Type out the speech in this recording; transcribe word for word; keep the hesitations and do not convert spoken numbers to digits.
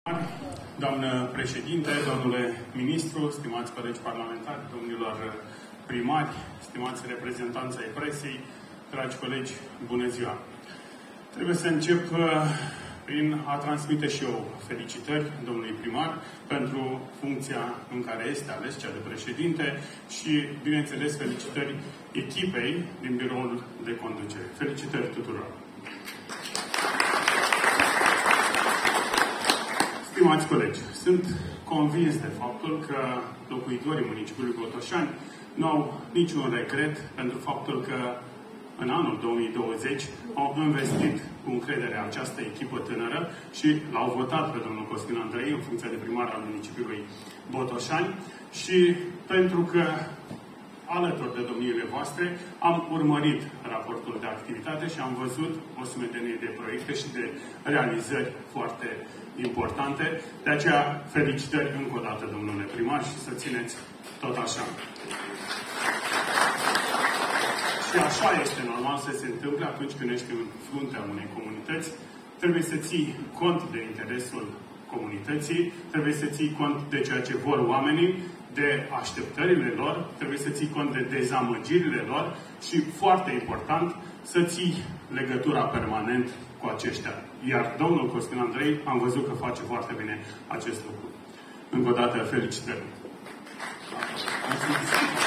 Doamnă președinte, domnule ministru, stimați colegi parlamentari, domnilor primari, stimați reprezentanți ai presei, dragi colegi, bună ziua! Trebuie să încep prin a transmite și eu felicitări domnului primar pentru funcția în care este ales, cea de președinte, și, bineînțeles, felicitări echipei din biroul de conducere. Felicitări tuturor! Stimați colegi, sunt convins de faptul că locuitorii municipiului Botoșani nu au niciun regret pentru faptul că în anul două mii douăzeci au investit cu încredere această echipă tânără și l-au votat pe domnul Cosmin Andrei în funcția de primar al municipiului Botoșani și pentru că alături de domniile voastre am urmărit raportul de activitate și am văzut o sumedenie de proiecte și de realizări foarte importante. De aceea, felicitări încă o dată, domnule primar, și să țineți tot așa. Și așa este normal să se întâmple atunci când ești în fruntea unei comunități. Trebuie să ții cont de interesul comunității, trebuie să ții cont de ceea ce vor oamenii, de așteptările lor, trebuie să ții cont de dezamăgirile lor și, foarte important, să ții legătura permanent cu aceștia. Iar domnul Cosmin Andrei am văzut că face foarte bine acest lucru. Încă o dată, felicitări!